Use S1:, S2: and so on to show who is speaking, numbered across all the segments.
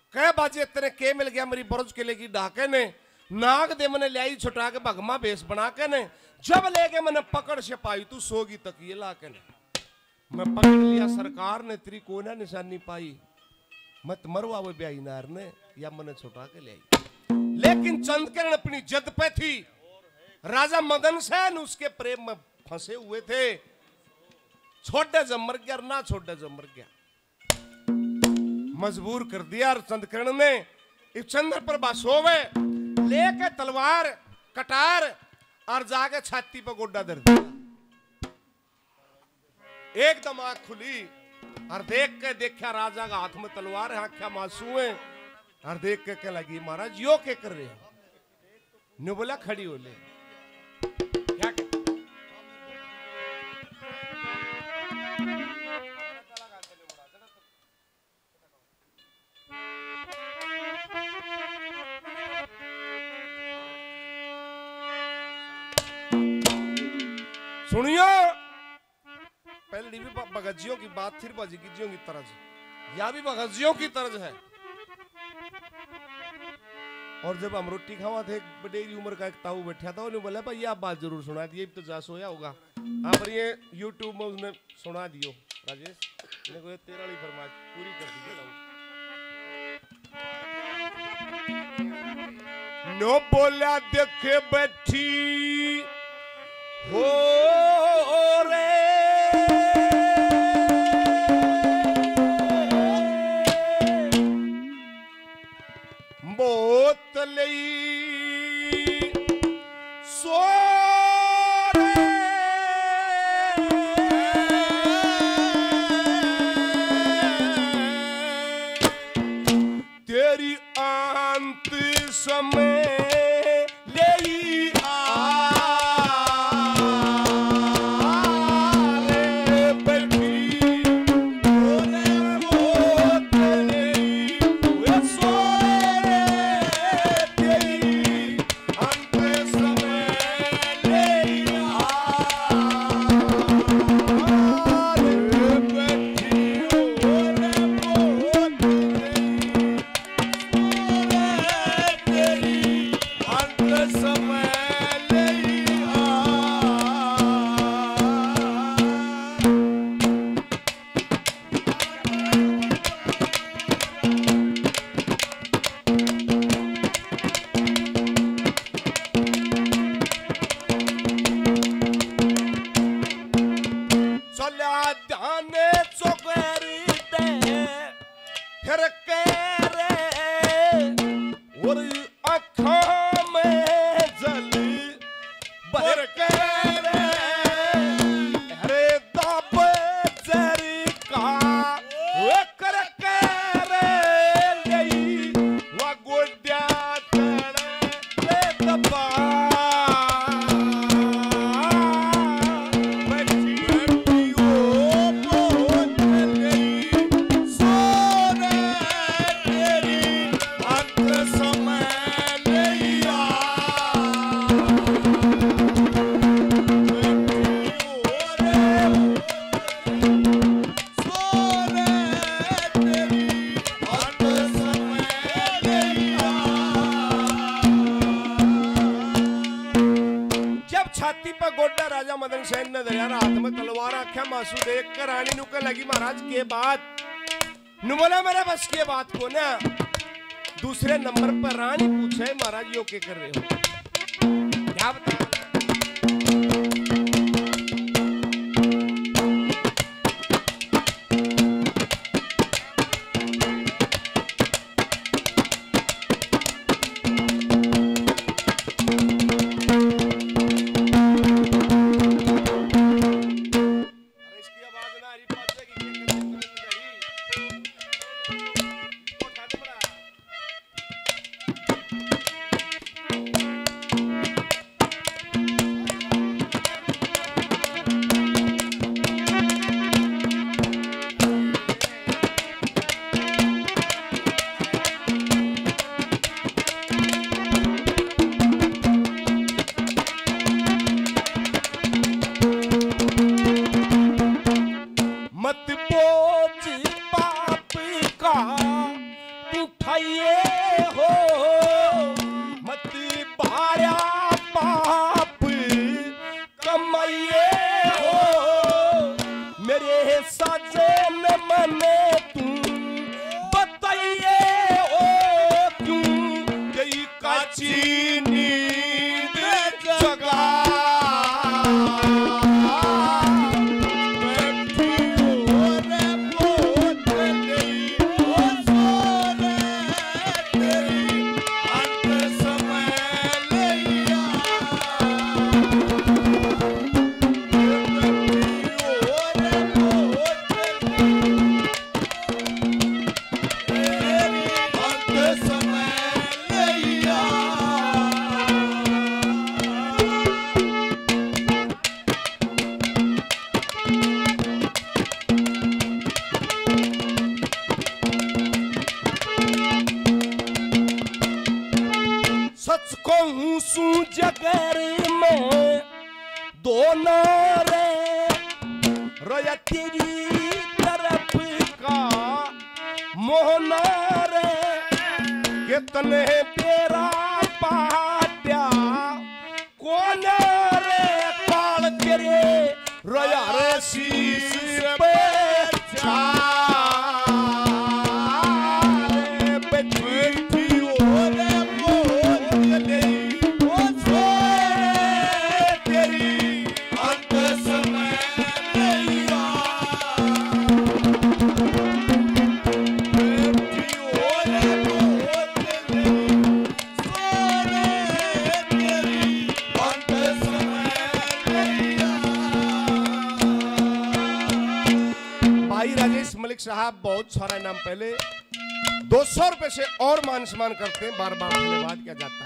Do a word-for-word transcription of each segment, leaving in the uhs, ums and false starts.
S1: कह बाजे तेरे के मिल गया मेरी बरज के लेगी डाके ने नाग दे मने लाई छुटा के भगमा भेस बना के ने जब लेके मैंने पकड़ से पाई तू सोगी तक ये ला के ने मैं पकड़ लिया सरकार ने तेरी कोई ना निशानी पाई मत मरवा वो ब्याई नार ने या मैंने छुटा के ले आई। लेकिन चंद्रकिरण अपनी जद पे थी राजा मदन सेन उसके प्रेम में फंसे हुए थे छोटे जमर गया ना छोटे जमर गया मजबूर कर दिया चंद्रकिरण ने इस चंद्र पर बासोवे लेके तलवार कटार और जाके छाती पर गोड्डा दर दिया। एकदम आंख खुली और देख के देखा राजा का हाथ में तलवार है आंखें मासूम है और देख के कह लगी महाराज यो क्या कर रहे हो नो बोला खड़ी हो ले क्या कर? सुनियो पहले भी भगतजियों की बात थी बाजीगिजियों की तरज या भी भगतजियों की तरज है। और जब हम रोटी खावा थे एक बडेरी उम्र का एक ताऊ बैठा था उन्हें बोला भाई आप बात जरूर सुना दिए तो जा सोया होगा आप ये यूट्यूब में उसने सुना दियो राजेश ने कोई तेरा वाली फरमाइश पूरी कर दीजिए। नो बोला देखे बैठी हो रे बोतल सो तेरी अंत समय ले आ गोड्डा राजा मदन सेन ने दरिया हाथ में तलवार आख्या मासू देख कर रानी नु के लगी महाराज के बात नु बोला मेरे बस के बात को ना। दूसरे नंबर पर रानी पूछे महाराज यो के कर रहे हो क्या बता। तू ठाइए हो मत भाया पाप कमाइए हो मेरे साजन मने तू बताइए हो क्यों गई काची नींद जगा सच कहूं सू जगर में दो नारे रोया तेरी तरफ का मोहना रे कितने बेरा पाट्या कौन रे काल तेरे रोया रे शीश पे मलिक साहब बहुत सारा इनाम पहले दो सौ रुपए से और मान सम्मान करते हैं, बार बार धन्यवाद किया जाता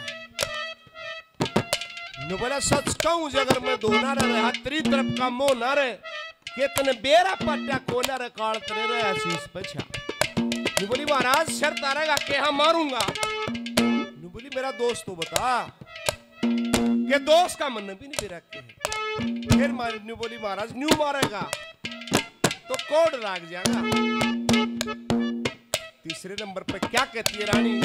S1: है। नु बोला सच कहूं अगर मैं दो ना रहे तेरी तरफ का मोह ना रहे कितने बेरा पट्टा कोना रे काल तेरे रे आशीष पछा। नु बोली महाराज शर्त आएगा के हम मारूंगा। नु बोली मेरा दोस्त तो बता के दोस्त का मन भी नहीं मेरा के फिर मार। नु बोली महाराज न्यू मारेगा तो कोड लाग जाएगा। तीसरे नंबर पे क्या कहती है रानी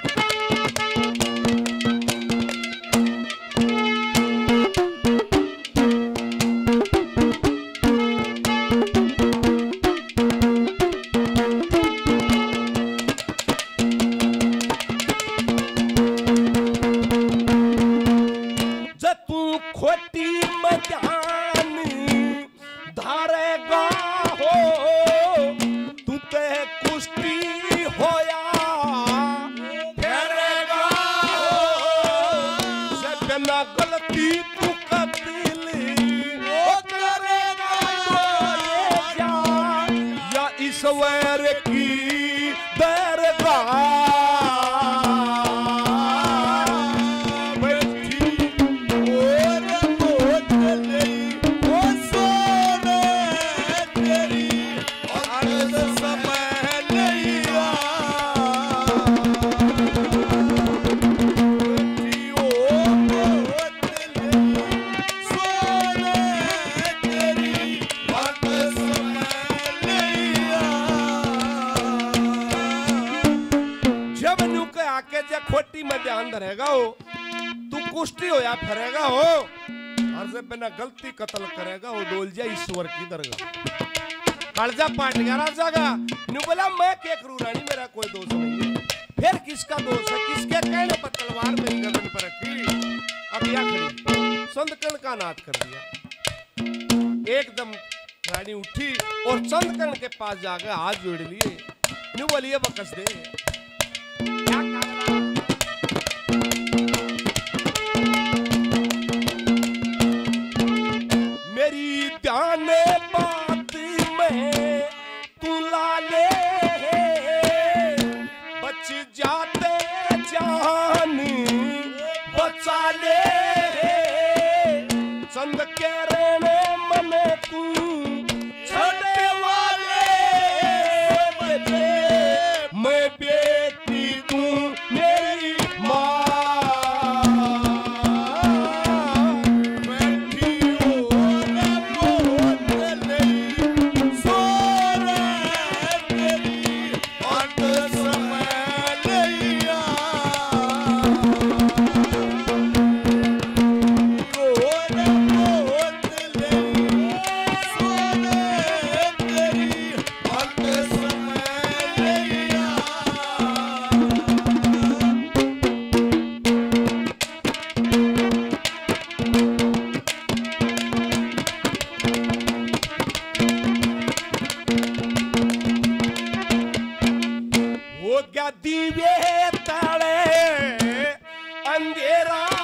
S1: जब तू खोटी मजान धारेगा तू ते कुश्ती होया फेरेगा सब ना गलती तू कबीली वो करेगा या, या ईश्वर की दरगाह खोटी में ध्यान धरेगा हो तू कुश्ती हो या फरेगा हो और से बिना गलती कत्ल करेगा हो डोल जा ईश्वर की दरगाह कर्जा पाट गया राजा का। न्यू बोला मैं क्या करूं रानी मेरा कोई दोष नहीं है। फिर किसका दोष है किसके कहने पर तलवार मेरी गर्दन पर रखी अब या खड़ी संतकर्ण का नाथ कर दिया। एकदम रानी उठी और संतकर्ण के पास जाकर हाथ जोड़ लिए। न्यू बोलिए बकस दे क्या मेरी ध्यान बात में तू लाले बच जाते जान बचा ले चंद के रहने मन तू छोटे वाले मैं बेटी तू मेरी माँ समय हो गया दीवे तले अंधेरा